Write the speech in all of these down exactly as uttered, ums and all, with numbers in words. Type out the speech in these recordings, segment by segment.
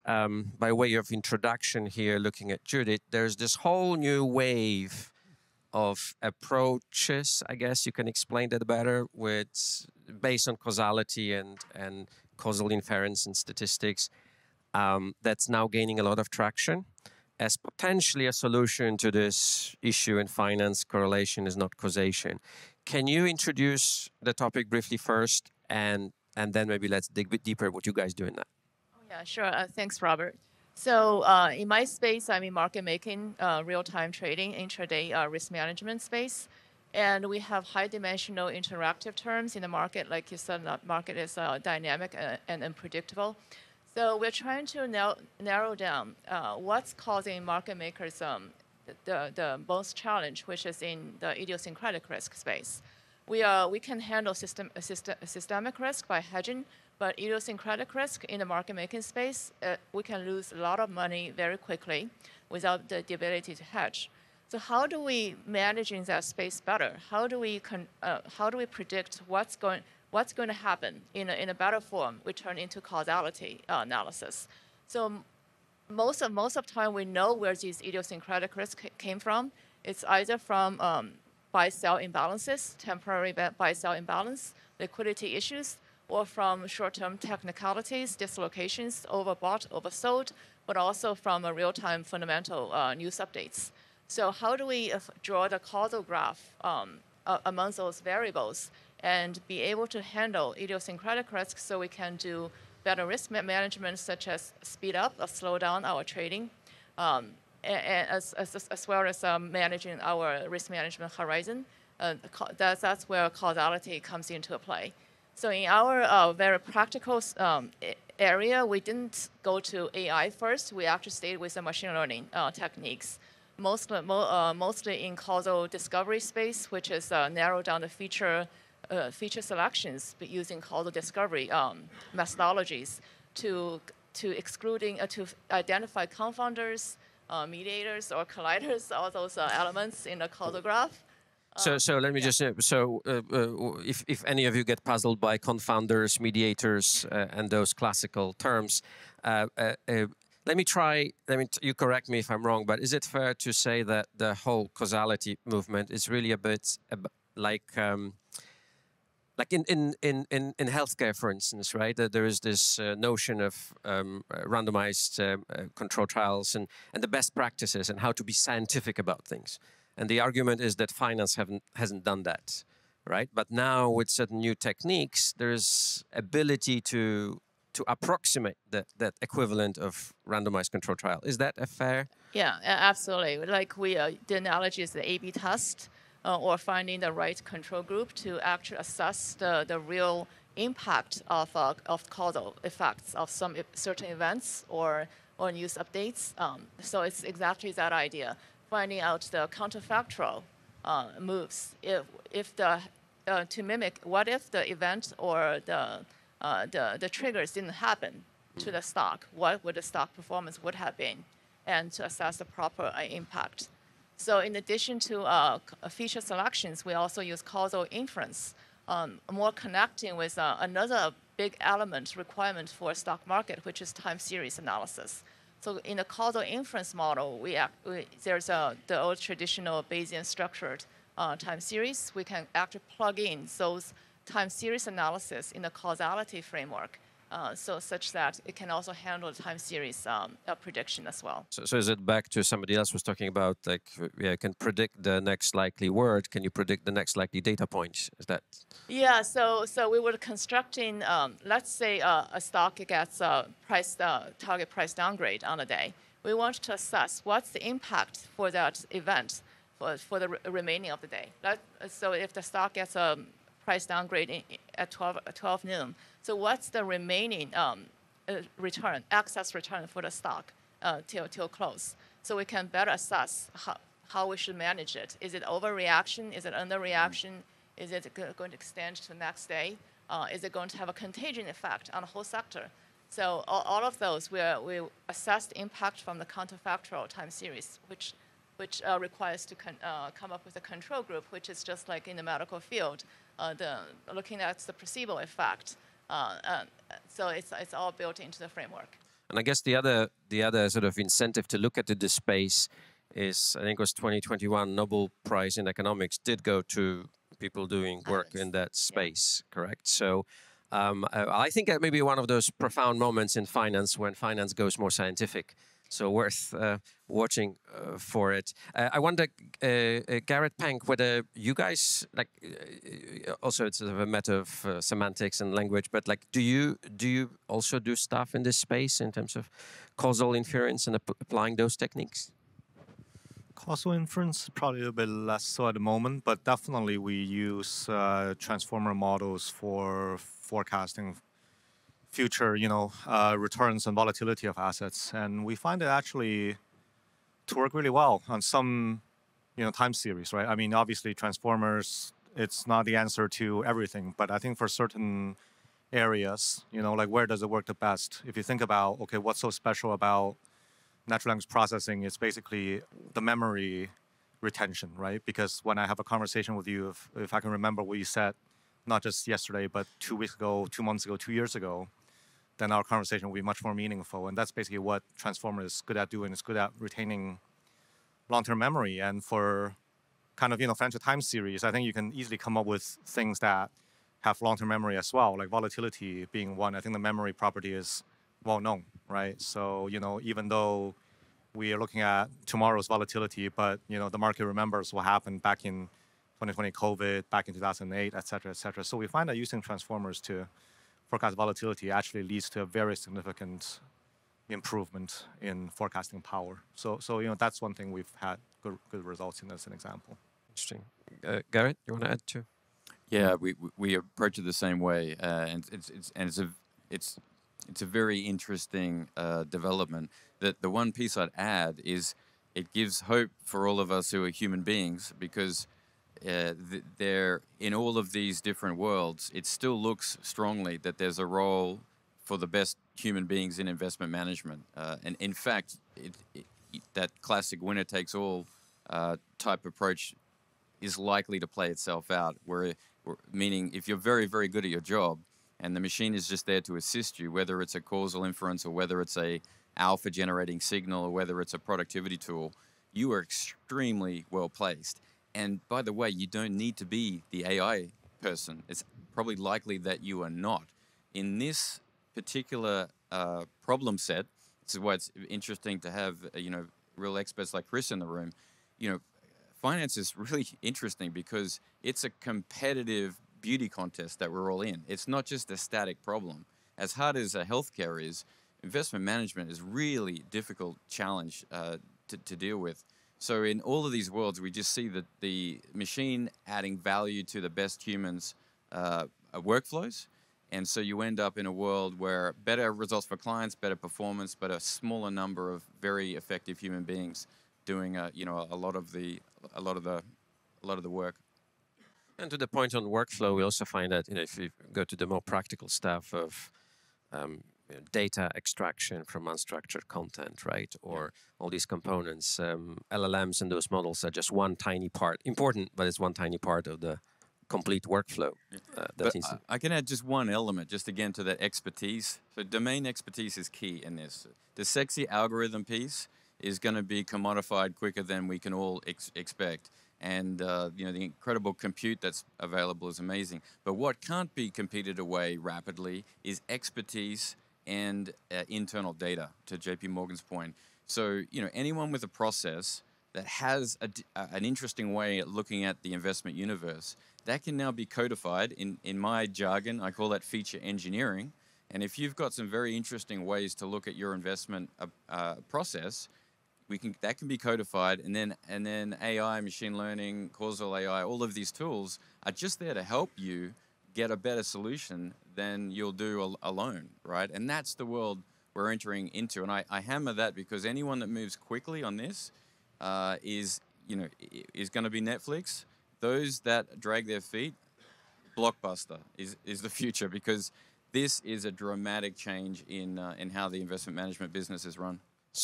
um, by way of introduction here, looking at Judith, there's this whole new wave of approaches, I guess you can explain that better, with based on causality and, and causal inference and statistics, um, that's now gaining a lot of traction as potentially a solution to this issue in finance. Correlation is not causation. Can you introduce the topic briefly first, and and then maybe let's dig a bit deeper what you guys do in that? Oh, yeah, sure. Uh, thanks, Robert. So uh, in my space, I'm in market making, uh, real-time trading, intraday uh, risk management space. And we have high-dimensional interactive terms in the market. Like you said, the market is uh, dynamic and, and unpredictable. So we're trying to narrow, narrow down uh, what's causing market makers um, the, the most challenge, which is in the idiosyncratic risk space. We, uh, we can handle system, system, systemic risk by hedging, but idiosyncratic risk in the market making space, uh, we can lose a lot of money very quickly without the, the ability to hedge. So how do we manage in that space better? How do we, con, uh, how do we predict what's going, what's going to happen in a, in a better form? We turn into causality uh, analysis. So most of most of the time, we know where these idiosyncratic risks came from. It's either from um, buy-sell imbalances, temporary buy-sell imbalance, liquidity issues, or from short-term technicalities, dislocations, overbought, oversold, but also from a real-time fundamental uh, news updates. So how do we uh, draw the causal graph um, uh, among those variables and be able to handle idiosyncratic risks so we can do better risk management, such as speed up or slow down our trading, um, and as, as, as well as um, managing our risk management horizon. Uh, that's, that's where causality comes into play. So in our uh, very practical um, area, we didn't go to A I first. We actually stayed with the machine learning uh, techniques, mostly, mo uh, mostly in causal discovery space, which is uh, narrow down the feature Uh, feature selections using causal discovery um, methodologies to to excluding uh, to identify confounders, uh, mediators, or colliders, all those uh, elements in the causal graph. So, Um, so let me yeah. just, uh, so uh, uh, if, if any of you get puzzled by confounders, mediators, uh, and those classical terms, uh, uh, uh, let me try, let me t you correct me if I'm wrong, but is it fair to say that the whole causality movement is really a bit uh, like, um, like in, in, in, in, in healthcare, for instance, right? That there is this uh, notion of um, randomized uh, uh, control trials and, and the best practices and how to be scientific about things. And the argument is that finance haven't, hasn't done that, right? But now with certain new techniques, there's ability to to approximate that, that equivalent of randomized control trial. Is that a fair? Yeah, absolutely. Like we, uh, the analogy is the A B test, uh, or finding the right control group to actually assess the, the real impact of, uh, of causal effects of some certain events or, or news updates. Um, so it's exactly that idea. Finding out the counterfactual uh, moves. If, if the, uh, to mimic, what if the event or the, uh, the, the triggers didn't happen to the stock? What would the stock performance would have been? And to assess the proper uh, impact. So in addition to uh, feature selections, we also use causal inference, um, more connecting with uh, another big element requirement for a stock market, which is time series analysis. So in the causal inference model, we, act, we there's a, the old traditional Bayesian structured uh, time series. We can actually plug in those time series analysis in the causality framework, uh, so such that it can also handle time series um, uh, prediction as well. So, so is it back to somebody else was talking about, like, yeah, can predict the next likely word? Can you predict the next likely data point? Is that? Yeah, so so we were constructing, um, let's say uh, a stock gets a price, uh, target price downgrade on a day. We want to assess what's the impact for that event for, for the re remaining of the day. That, so if the stock gets a price downgrade in, at twelve, twelve noon, so what's the remaining um, uh, return, excess return for the stock uh, till, till close? So we can better assess how, how we should manage it. Is it overreaction? Is it underreaction? Is it going to extend to the next day? Uh, is it going to have a contagion effect on the whole sector? So all, all of those, we, we assess the impact from the counterfactual time series, which, which uh, requires to con, uh, come up with a control group, which is just like in the medical field, uh, the, looking at the placebo effect. Uh, uh, so it's, it's all built into the framework. And I guess the other the other sort of incentive to look at the space is, I think it was twenty twenty-one Nobel Prize in Economics did go to people doing work in that space, yeah. Correct? So um, I think that may be one of those profound moments in finance when finance goes more scientific. So worth uh, watching uh, for it. Uh, I wonder, uh, uh, Gareth, Peng, whether you guys like. Uh, also, it's sort of a matter of uh, semantics and language, but like, do you do you also do stuff in this space in terms of causal inference and ap applying those techniques? Causal inference, probably a little bit less so at the moment, but definitely we use uh, transformer models for forecasting future, you know, uh, returns and volatility of assets, and we find it actually to work really well on some, you know, time series, right? I mean, obviously, transformers, it's not the answer to everything, but I think for certain areas, you know, like where does it work the best? If you think about, okay, what's so special about natural language processing? It's basically the memory retention, right? Because when I have a conversation with you, if, if I can remember what you said, not just yesterday, but two weeks ago, two months ago, two years ago, then our conversation will be much more meaningful. And that's basically what Transformer is good at doing. It's good at retaining long-term memory. And for kind of, you know, financial time series, I think you can easily come up with things that have long-term memory as well, like volatility being one. I think the memory property is well known, right? So, you know, even though we are looking at tomorrow's volatility, but, you know, the market remembers what happened back in twenty twenty COVID, back in two thousand eight, et cetera, et cetera. So we find that using transformers to forecast volatility actually leads to a very significant improvement in forecasting power. So, so you know, that's one thing we've had good, good results in as an example. Interesting. Uh, Gareth, you want to add too? Yeah, we we approach it the same way, uh, and it's it's and it's a it's it's a very interesting uh, development. That the one piece I'd add is it gives hope for all of us who are human beings, because uh, th there in all of these different worlds, it still looks strongly that there's a role for the best human beings in investment management, uh, and in fact, it, it, that classic winner takes all uh, type approach is likely to play itself out, where, where meaning if you're very, very good at your job and the machine is just there to assist you, whether it's a causal inference or whether it's a alpha generating signal or whether it's a productivity tool, you are extremely well placed. And by the way, you don't need to be the A I person. It's probably likely that you are not. In this particular uh, problem set, this is why it's interesting to have, uh, you know, real experts like Chris in the room. You know, finance is really interesting because it's a competitive beauty contest that we're all in. It's not just a static problem. As hard as uh, healthcare is, investment management is really difficult challenge uh, to, to deal with. So in all of these worlds, we just see that the machine adding value to the best humans' uh, workflows. And so you end up in a world where better results for clients, better performance, but a smaller number of very effective human beings doing a, you know, a lot of the a lot of the a lot of the work. And to the point on workflow, we also find that, you know, if you go to the more practical stuff of um, you know, data extraction from unstructured content, right, or yeah. all these components, um, L L Ms and those models are just one tiny part, important, but it's one tiny part of the complete workflow. Uh, that but I, I can add just one element, just again to that expertise. So domain expertise is key in this. The sexy algorithm piece is going to be commodified quicker than we can all ex expect. And uh, you know, the incredible compute that's available is amazing. But what can't be competed away rapidly is expertise and uh, internal data, to J P Morgan's point. So, you know, anyone with a process that has a, uh, an interesting way at looking at the investment universe, that can now be codified. In, in my jargon, I call that feature engineering. And if you've got some very interesting ways to look at your investment uh, uh, process, we can, that can be codified, and then and then A I, machine learning, causal A I, all of these tools are just there to help you get a better solution than you'll do al alone, right? And that's the world we're entering into. And I, I hammer that because anyone that moves quickly on this uh, is, you know, is going to be Netflix. Those that drag their feet, blockbuster is is the future, because this is a dramatic change in uh, in how the investment management business is run.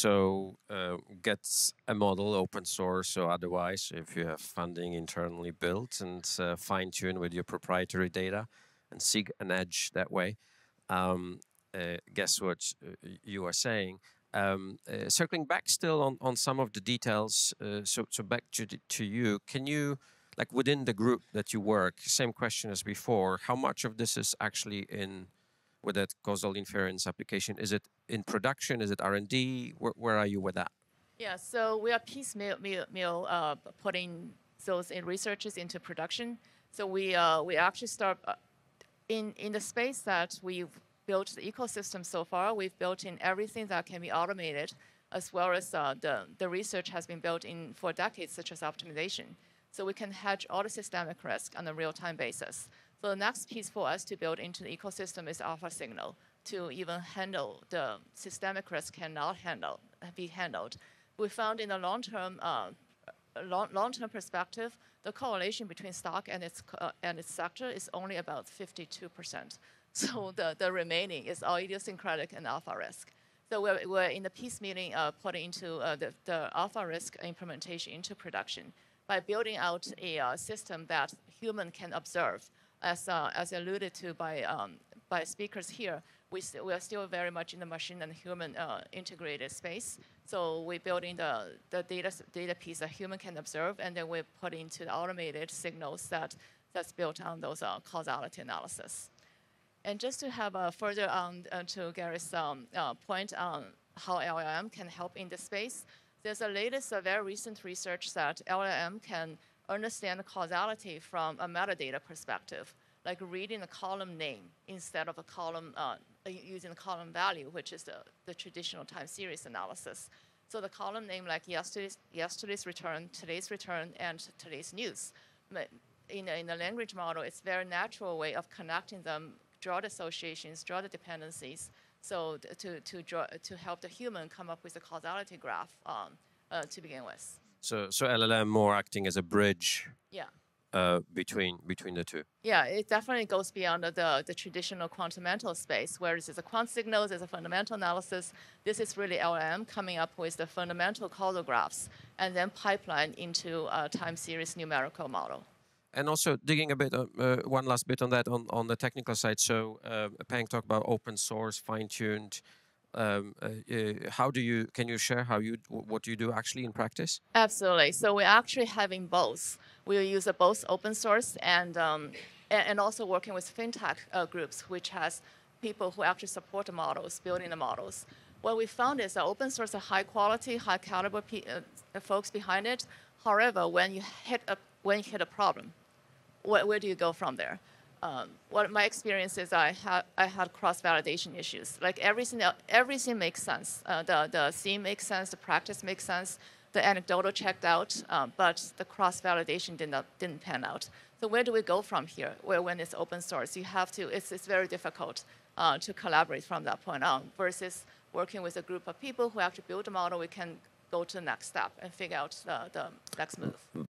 So uh, get a model, open source or otherwise, if you have funding internally built, and uh, fine tune with your proprietary data and seek an edge that way. Um, uh, guess what uh, you are saying. Um, uh, circling back still on, on some of the details, uh, so, so back to, to you, can you, like within the group that you work, same question as before, how much of this is actually in, with that causal inference application? Is it in production? Is it R and D? Where, where are you with that? Yeah, so we are piecemeal meal, meal, uh, putting those in researches into production. So we, uh, we actually start, uh, in, in the space that we've built the ecosystem so far, we've built in everything that can be automated, as well as uh, the, the research has been built in for decades, such as optimization. So we can hedge all the systemic risk on a real-time basis. So the next piece for us to build into the ecosystem is alpha signal to even handle the systemic risk cannot handle, be handled. We found in the long-term uh, long, long-term perspective, the correlation between stock and its, uh, and its sector is only about fifty-two percent. So the, the remaining is all idiosyncratic and alpha risk. So we're, we're in the piecemealing uh, putting into uh, the, the alpha risk implementation into production by building out a uh, system that human can observe. As, uh, as alluded to by, um, by speakers here, we, st we are still very much in the machine and human uh, integrated space. So we're building the, the data, data piece that human can observe, and then we put into the automated signals that, that's built on those uh, causality analysis. And just to have a further on uh, to Gareth's um, uh, point on how L L M can help in this space, there's a latest, uh, very recent research that L L M can understand causality from a metadata perspective, like reading a column name instead of a column, uh, using a column value, which is the, the traditional time series analysis. So the column name, like yesterday's, yesterday's return, today's return, and today's news. In a, in a language model, it's a very natural way of connecting them, draw the associations, draw the dependencies, so to, to, draw, to help the human come up with a causality graph um, uh, to begin with. So, so L L M more acting as a bridge Yeah. uh, between, between the two. Yeah, it definitely goes beyond the, the traditional quantum mental space, where this is a quant signals, there's a fundamental analysis. This is really L L M coming up with the fundamental causal graphs and then pipeline into a time series numerical model. And also digging a bit, uh, uh, one last bit on that, on, on the technical side. So uh, Peng talked about open source, fine-tuned. Um, uh, uh, how do you, can you share how you, what you do actually in practice? Absolutely. So we're actually having both. We use both open source and, um, and also working with fintech uh, groups, which has people who actually support the models, building the models. What we found is that open source are high quality, high caliber uh, folks behind it. However, when you hit a, when you hit a problem, where, where do you go from there? Um, what my experience is, I had I had cross-validation issues. Like everything, everything makes sense. Uh, the the theme makes sense, the practice makes sense, the anecdotal checked out, uh, but the cross-validation did not didn't pan out. So where do we go from here? Where when it's open source, you have to. It's it's very difficult uh, to collaborate from that point on. Versus working with a group of people who actually build a model, we can go to the next step and figure out the, the next move.